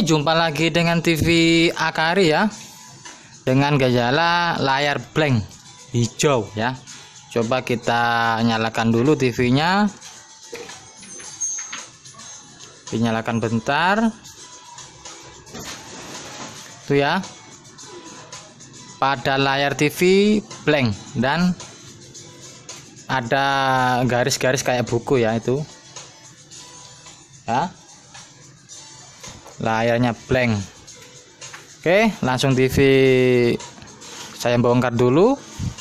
jumpa lagi dengan TV Akari ya, dengan gejala layar blank hijau ya. Coba kita nyalakan dulu TV-nya. Dinyalakan bentar. Tuh ya. Pada layar TV blank dan ada garis-garis kayak buku ya itu. Ya. Layarnya blank. Oke, langsung TV saya bongkar dulu.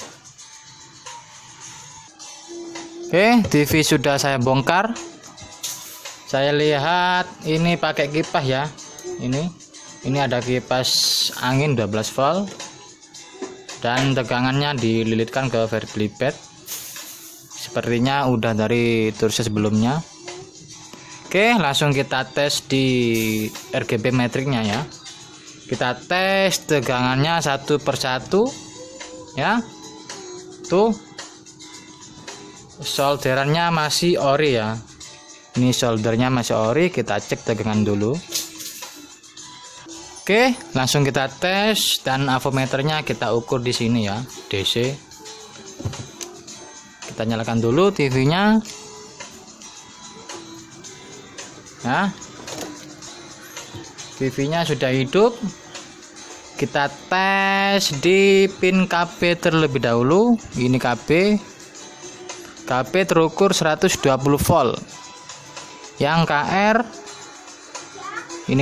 Oke, TV sudah saya bongkar. Saya lihat ini pakai kipas ya. Ini ada kipas angin 12 volt dan tegangannya dililitkan ke variable bed. Sepertinya udah dari tulisan sebelumnya. Oke, langsung kita tes di RGB metriknya ya. Kita tes tegangannya satu persatu ya. Tuh, solderannya masih ori ya. Ini soldernya masih ori. Kita cek tegangan dulu. Oke, langsung kita tes dan avometernya kita ukur di sini ya, DC. Kita nyalakan dulu TV-nya. Nah, TV-nya sudah hidup. Kita tes di pin KB terlebih dahulu. Ini KB terukur 120 volt. Yang KR, ini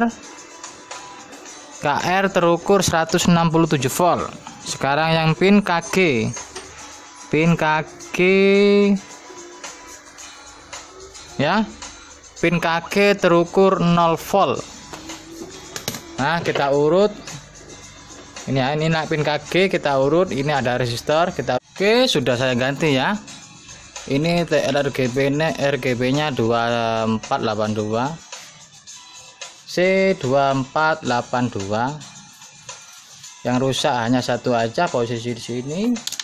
KR terukur 167 volt. Sekarang yang pin KG ya, pin KG terukur 0 volt. Nah, kita urut ini ya, ini pin KG kita urut. Ini ada resistor. Oke, sudah saya ganti ya. Ini RGB-nya 2482 C2482. Yang rusak hanya satu aja, posisi di sini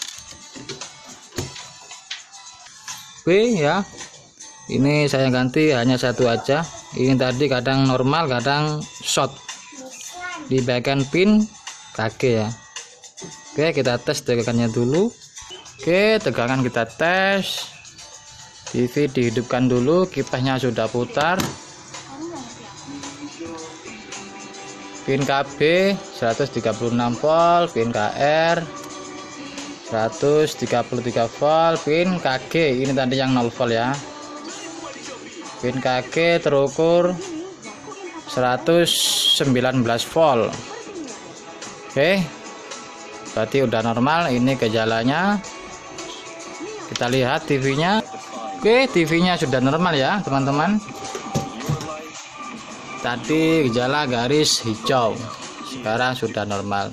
B ya. Ini saya ganti hanya satu aja. Ini tadi kadang normal kadang short di bagian pin KG ya. Oke, kita tes tegangannya dulu. Oke, tegangan kita tes. TV dihidupkan dulu, kipasnya sudah putar. Pin KB 136 volt, pin KR 133 volt, pin KG ini tadi yang 0 volt ya. Pin KG terukur 119 volt. Oke, berarti udah normal. Ini gejalanya. Kita lihat TV-nya. Oke, TV-nya sudah normal ya teman-teman. Tadi gejala garis hijau, sekarang sudah normal.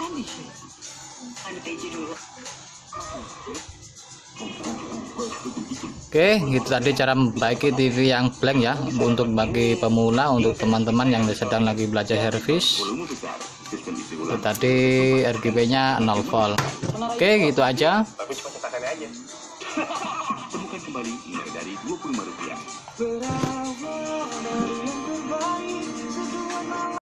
Oke, itu tadi cara memperbaiki TV yang blank ya, untuk bagi pemula, untuk teman-teman yang sedang lagi belajar servis. Itu tadi RGB-nya 0 volt. Oke, gitu aja. Temukan kembali nilai dari Rp25.